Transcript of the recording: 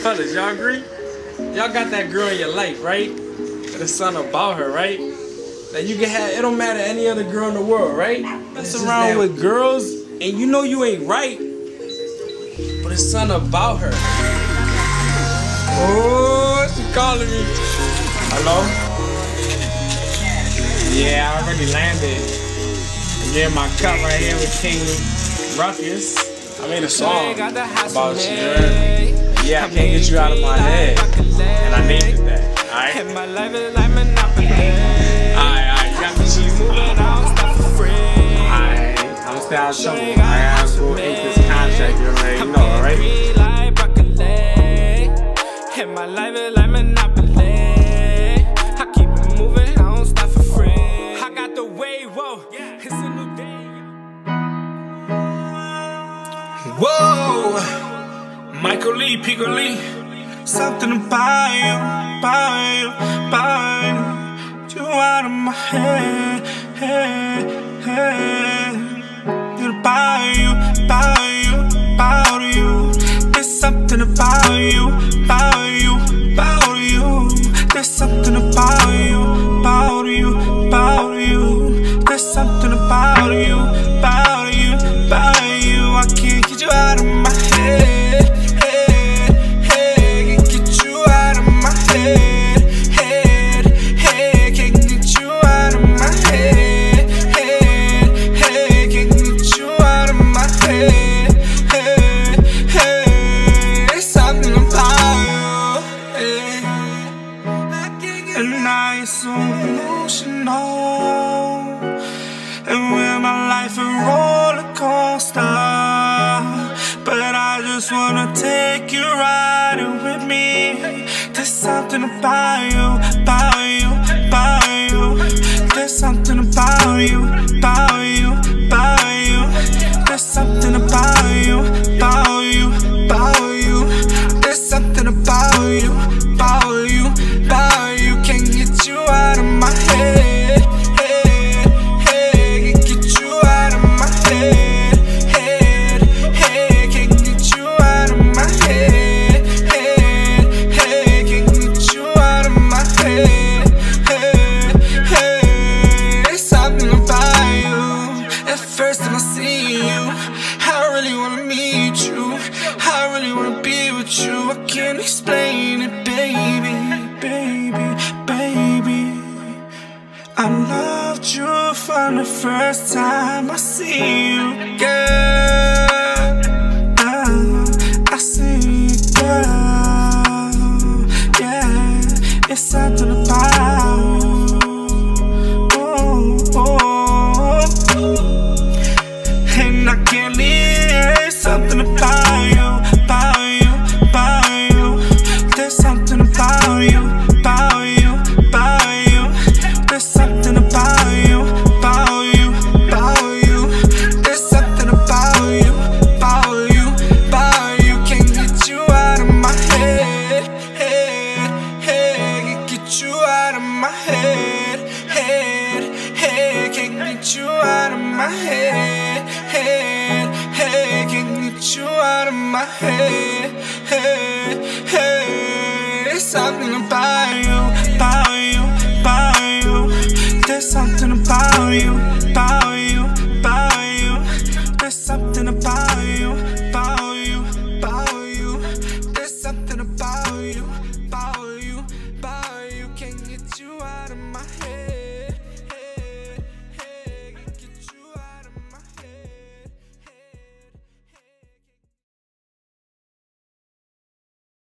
Fellas, y'all agree? Y'all got that girl in your life, right? There's something about her, right? That you can have, it don't matter any other girl in the world, right? Mess around with girls and you know you ain't right, but it's something about her. Oh, she calling me. Hello? Yeah, I already landed. Again, my cup right here with King Ruckus. I made a song about you, right? Yeah, I can't get you out of my head. And I named it that, alright? Alright, you got the cheese. Alright, I'm gonna stay out of trouble. I gotta go ink this contract, you already know, alright? And my life is like Monopoly. I keep it moving, I don't stop for free. I got the wave, whoa, it's a new day. Whoa, PICO LEE, PICO LEE. Something about you, you out of my head, about you. There's something about you, There's something about you, There's something about you, I can't get you out of my head, can't get you out of my head, can't get you out of my head, can't get you out of my head, There's something about you, and now you're so emotional, and when my life a roller coaster, but I just wanna take you riding with me. There's something about you, There's something about you, There's something about you, There's something about you, Can't get you out of my head, can't get you out of my head, can't get you out of my head, can't get you out of my head, There's something about you. At first time I see you, I really wanna meet you, I really wanna be with you. I can't explain it, baby. I loved you from the first time I see you, girl. I see you, girl. Yeah, it's something about you. And I can't leave. Something about you, There's something about you, There's something about you, There's something about you, Can't get you out of my head, can't get you out of my head, can't get you out of my head, can't get you out of my head, There's something about you, There's something about you, There's something about you, There's something about you.